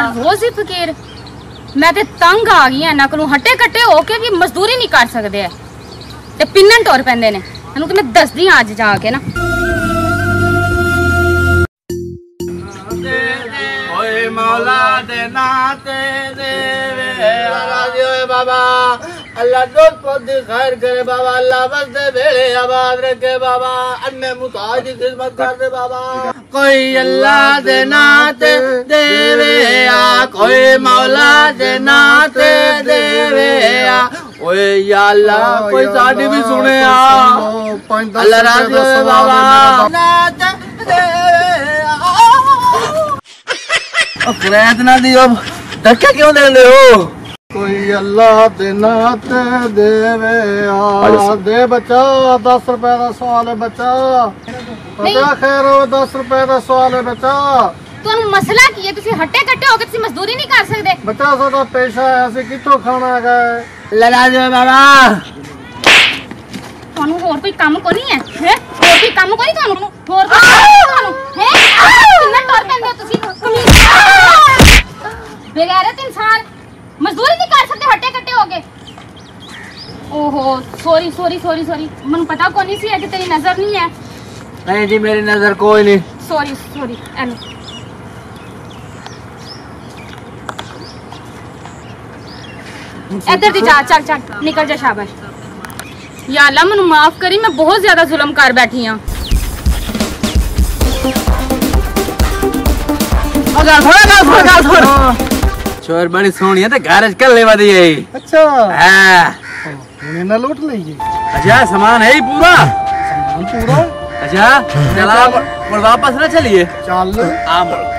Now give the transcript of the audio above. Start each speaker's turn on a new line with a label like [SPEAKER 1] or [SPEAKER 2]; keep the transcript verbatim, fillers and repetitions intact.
[SPEAKER 1] रोज ही फकीर। मैं ते तंग आ गई इन्हां कोलों, हट्टे कट्टे होके भी मजदूरी नहीं कर सकदे है ते पिन्नन टुर पैंदे ने। इन्हूं ते मैं दसदी अज जाके ना।
[SPEAKER 2] ओए मौला दे नाते देवे बाबा, अल्लाह दोस्त पौधी खैर करे बाबा, अल्लाह बस दे बेड़े आबाद रखे बाबा, अन्य मुताज की खिदमत कर दे बाबा। कोई अल्लाह दे नाते देवे आ, कोई मौला दे नाते देवे आ। ओए या अल्लाह कोई साडी भी सुने आ, अल्लाह राजी होए बाबा। नाते देवे आ, किराया ना दियो, धक्के क्यों दे रहे हो?
[SPEAKER 3] कोई अल्लाह दे नाते देवे आ, दे बच्चा दस रुपए का सवाल है बच्चा, बच्चा खैर हो दस रुपए का सवाल है बच्चा।
[SPEAKER 1] तुहानू मसला की है? तुसी हट्टे कट्टे होके तुसी मजदूरी नहीं कर सकदे?
[SPEAKER 3] बच्चा साडा पेशा है, असीं कित्थों खाना है?
[SPEAKER 2] लड़ा दे बाबा।
[SPEAKER 1] तुहानू होर कोई काम को नहीं है? हैं होर कोई काम को नहीं तुहानू? होर कोई तुहानू हैं किन्ना टुर पैंदे हो तुसी? बेगैरत इंसान, मजदूरी नहीं कर सकते हट्टे कट्टे होके? ओहो सॉरी सॉरी सॉरी सॉरी, मन पता को नहीं सी है कि तेरी नजर नहीं है।
[SPEAKER 2] नहीं जी मेरी नजर कोई नहीं।
[SPEAKER 1] Sorry sorry. इधर दी जा, चल चल निकल जा, शाबाश। या अल्लाह मैनू माफ करी, मैं बहुत ज्यादा जुल्म कर बैठी हां।
[SPEAKER 2] चोर बड़ी सोहनी है, घर कर लेवा दी है।
[SPEAKER 3] अच्छा
[SPEAKER 2] हां
[SPEAKER 3] हुणे ना लूट लईए।
[SPEAKER 2] अच्छा सामान है ही पूरा?
[SPEAKER 3] सामान पूरा।
[SPEAKER 2] अच्छा चला पर वापस ना चलिए।
[SPEAKER 3] चल
[SPEAKER 2] आ